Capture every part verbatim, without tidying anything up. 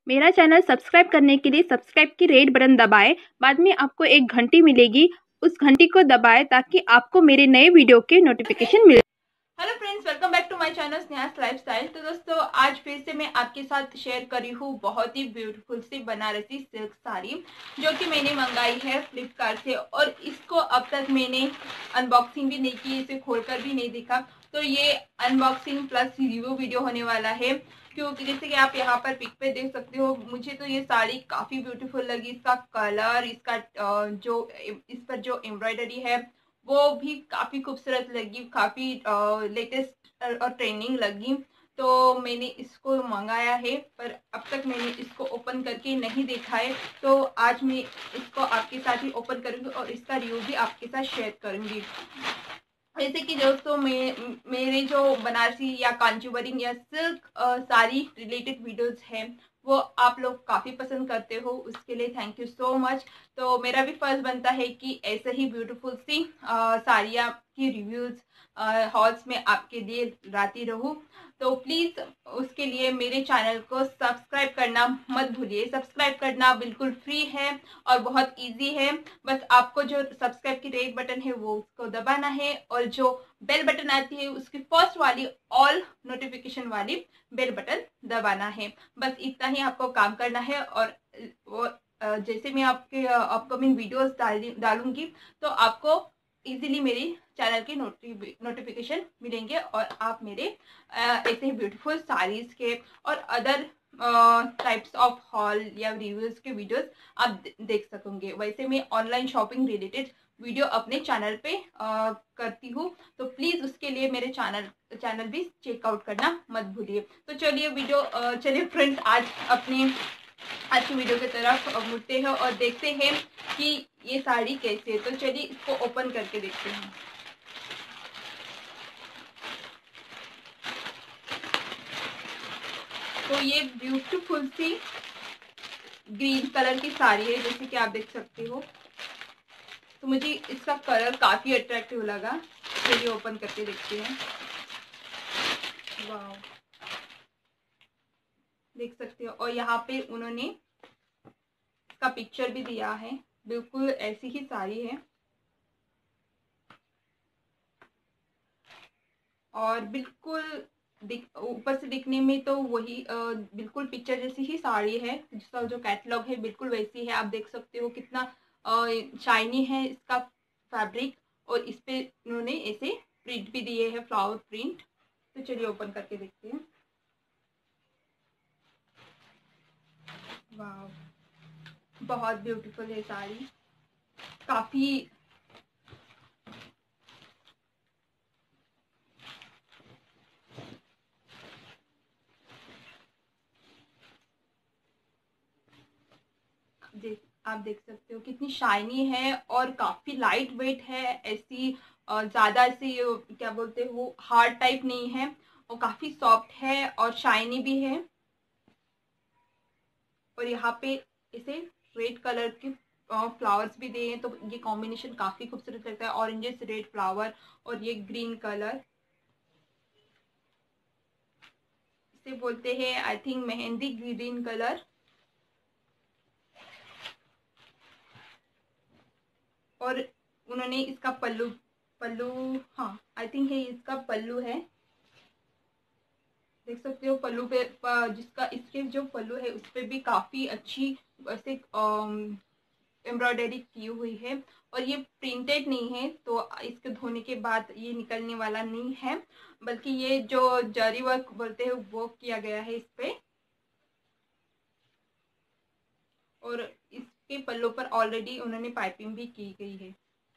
मेरा channel subscribe करने के लिए सब्सक्राइब की रेड बटन दबाएं। बाद में आपको एक घंटी मिलेगी, उस घंटी को दबाएं ताकि आपको मेरे नए वीडियो के नोटिफिकेशन मिले। Hello friends, welcome back to my channel Sneha's lifestyle. तो दोस्तों, आज फिर से मैं आपके साथ शेयर करी हूँ बहुत ही ब्यूटीफुल सी बनारसी सिल्क साड़ी जो कि मैंने मंगाई है फ्लिपकार्ट से। और इसको अब तक मैंने अनबॉक्सिंग भी नहीं की, इसे खोलकर भी नहीं देखा। तो ये अनबॉक्सिंग प्लस रिव्यू वीडियो होने वाला है, क्योंकि जैसे कि आप यहाँ पर पिक पे देख सकते हो, मुझे तो ये साड़ी काफ़ी ब्यूटीफुल लगी। इसका कलर, इसका जो इस पर जो एम्ब्रॉयडरी है वो भी काफ़ी खूबसूरत लगी, काफ़ी लेटेस्ट और ट्रेंडिंग लगी। तो मैंने इसको मंगाया है, पर अब तक मैंने इसको ओपन करके नहीं देखा है। तो आज मैं इसको आपके साथ ही ओपन करूँगी और इसका रिव्यू भी आपके साथ शेयर करूँगी। जैसे कि दोस्तों, मैं मेरे जो बनारसी या कांचीवरम या सिल्क साड़ी रिलेटेड वीडियोस हैं वो आप लोग काफ़ी पसंद करते हो, उसके लिए थैंक यू सो मच। तो मेरा भी फर्ज बनता है कि ऐसे ही ब्यूटीफुल सी साड़ियाँ की रिव्यूज़ हॉल्स में आपके लिए लाती रहूँ। तो प्लीज़ उसके लिए मेरे चैनल को सब्सक्राइब करना मत भूलिए। सब्सक्राइब करना बिल्कुल फ्री है और बहुत इजी है। बस आपको जो सब्सक्राइब की रेड बटन है वो उसको दबाना है, और जो बेल बटन आती है उसकी फर्स्ट वाली ऑल नोटिफिकेशन वाली बेल बटन दबाना है। बस इतना ही आपको काम करना है। और वो जैसे मैं आपके अपकमिंग वीडियोस डालूंगी तो आपको इजीली मेरी चैनल की नोटिफिकेशन मिलेंगे और आप मेरे ऐसे ही ब्यूटीफुल साड़ीज के और अदर टाइप्स ऑफ हॉल या रिव्यूज के वीडियोस आप देख सकोगे। वैसे मैं ऑनलाइन शॉपिंग रिलेटेड वीडियो अपने चैनल पे आ, करती हूँ, तो प्लीज़ उसके लिए मेरे चैनल चैनल भी चेकआउट करना मत भूलिए। तो चलिए वीडियो चलिए फ्रेंड्स, आज अपने आज की वीडियो की तरफ मुड़ते हैं और देखते हैं कि ये साड़ी कैसे है। तो चलिए इसको ओपन करके देखते हैं। तो ये ब्यूटीफुल सी ग्रीन कलर की साड़ी है, जैसे कि आप देख सकते हो। तो मुझे इसका कलर काफी अट्रैक्टिव लगा। चलिए ओपन करके देखते हैं। वाह, देख सकते हो। और यहाँ पे उन्होंने इसका पिक्चर भी दिया है, बिल्कुल ऐसी ही साड़ी है और बिल्कुल ऊपर से दिखने में तो वही आ, बिल्कुल पिक्चर जैसी ही साड़ी है। जिसका जो कैटलॉग है बिल्कुल वैसी है। आप देख सकते हो कितना शाइनी है इसका फैब्रिक, और इस पे उन्होंने ऐसे प्रिंट भी दिए हैं, फ्लावर प्रिंट। तो चलिए ओपन करके देखते हैं। वाह, बहुत ब्यूटीफुल है साड़ी, काफी देख आप देख सकते हो कितनी शाइनी है और काफी लाइट वेट है। ऐसी ज्यादा ऐसी क्या बोलते हैं वो हार्ड टाइप नहीं है, और काफी सॉफ्ट है और शाइनी भी है। और यहाँ पे इसे रेड कलर के फ्लावर्स भी दिए हैं, तो ये कॉम्बिनेशन काफी खूबसूरत लगता है। ऑरेंजेस रेड फ्लावर और ये ग्रीन कलर, इसे बोलते हैं I think mehndi green colour. और उन्होंने इसका पल्लू पल्लू हाँ आई थिंक है इसका पल्लू है, देख सकते हो। पल्लू पे जिसका इसके जो पल्लू है उस पर भी काफी अच्छी ऐसे एम्ब्रॉयडरी की हुई है। और ये प्रिंटेड नहीं है, तो इसके धोने के बाद ये निकलने वाला नहीं है, बल्कि ये जो जरी वर्क बोलते हैं वो किया गया है इस पे। और इसके पल्लों पर ऑलरेडी उन्होंने पाइपिंग भी की गई है।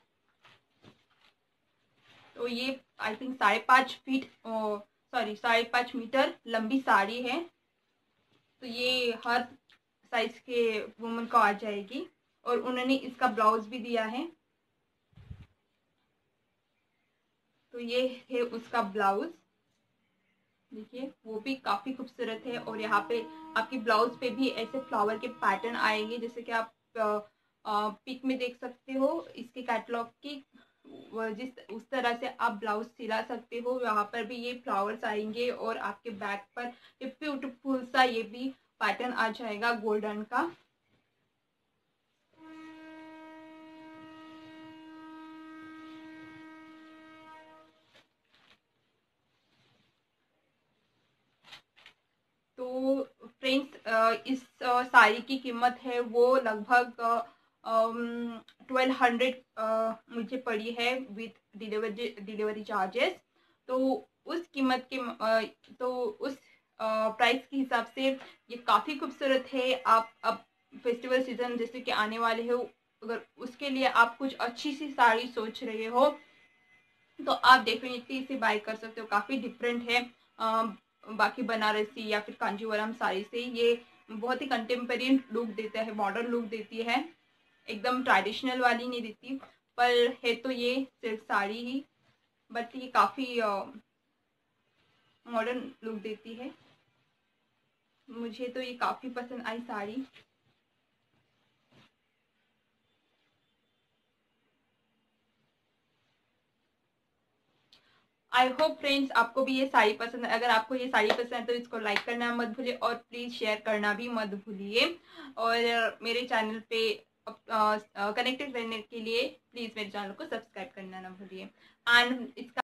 तो ये आई थिंक साढ़े पाँच फीट सॉरी साढ़े पाँच मीटर लंबी साड़ी है। तो ये हर साइज के वुमन को आ जाएगी। और उन्होंने इसका ब्लाउज भी दिया है, तो ये है उसका ब्लाउज। देखिए वो भी काफी खूबसूरत है। और यहाँ पे आपकी ब्लाउज पे भी ऐसे फ्लावर के पैटर्न आएंगे, जैसे कि आप पिक में देख सकते हो इसके कैटलॉग की। जिस उस तरह से आप ब्लाउज सिला सकते हो, यहाँ पर भी ये फ्लावर्स आएंगे और आपके बैक पर ये ब्यूटीफुल सा ये भी पैटर्न आ जाएगा गोल्डन का। तो फ्रेंड्स इस साड़ी की कीमत है वो लगभग ट्वेल्व हंड्रेड मुझे पड़ी है विथ डिलीवरी डिलीवरी चार्जेस। तो उस कीमत के uh, तो उस प्राइस के हिसाब से ये काफ़ी खूबसूरत है। आप अब फेस्टिवल सीजन जैसे कि आने वाले हो, अगर उसके लिए आप कुछ अच्छी सी साड़ी सोच रहे हो तो आप डेफिनेटली इसे बाय कर सकते हो। काफ़ी डिफरेंट है बाकी बनारसी या फिर कांजीवरम साड़ी से। ये बहुत ही कंटेम्परेरी लुक देता है, मॉडर्न लुक देती है, एकदम ट्रेडिशनल वाली नहीं देती। पर है तो ये सिल्क साड़ी ही, बट ये काफ़ी मॉडर्न लुक देती है। मुझे तो ये काफ़ी पसंद आई साड़ी। आई होप फ्रेंड्स आपको भी ये साड़ी पसंद है। अगर आपको ये साड़ी पसंद है तो इसको लाइक करना मत भूलिए और प्लीज़ शेयर करना भी मत भूलिए। और मेरे चैनल पे कनेक्टेड रहने के लिए प्लीज़ मेरे चैनल को सब्सक्राइब करना ना भूलिए। एंड इसका